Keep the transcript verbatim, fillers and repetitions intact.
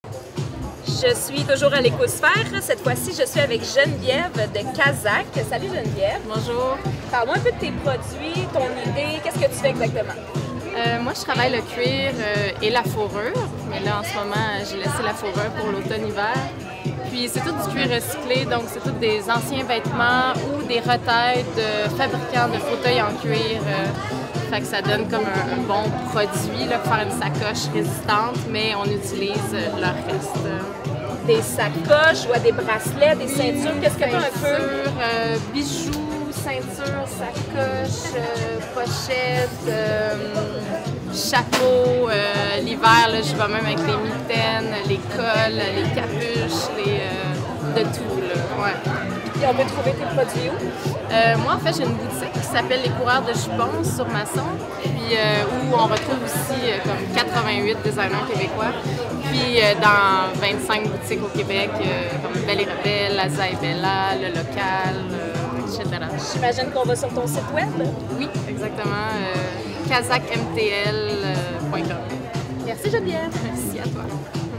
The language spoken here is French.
Je suis toujours à l'Écosphère. Cette fois-ci, je suis avec Geneviève de Kazakh. Salut Geneviève. Bonjour. Parle-moi un peu de tes produits, ton idée, qu'est-ce que tu fais exactement? Euh, moi, je travaille le cuir euh, et la fourrure, mais là, en ce moment, j'ai laissé la fourrure pour l'automne-hiver. Puis, c'est tout du cuir recyclé, donc c'est tout des anciens vêtements ou des retailles de fabricants de fauteuils en cuir. Euh, fait que ça donne comme un, un bon produit là, pour faire une sacoche résistante, mais on utilise euh, leur reste. Des sacoches, ou des bracelets, des ceintures, qu'est-ce que tu as un peu? Euh, bijoux, ceinture, sacoche, euh, pochette, euh, chapeau. Euh, L'hiver, je vais même avec les mitaines, les cols, les capuches, les, euh, de tout. Là. Ouais. Et on peut trouver tes produits où? Euh, moi, en fait, j'ai une boutique qui s'appelle Les Coureurs de Jupons sur Masson, puis euh, où on retrouve aussi euh, comme quatre-vingt-huit designers québécois. Puis euh, dans vingt-cinq boutiques au Québec, euh, comme Belle et Rebelle, La Zaibella, Le Local, euh, et cetera. J'imagine qu'on va sur ton site web? Oui, exactement. Euh, kazakh m t l point com. Merci Geneviève. Merci à toi.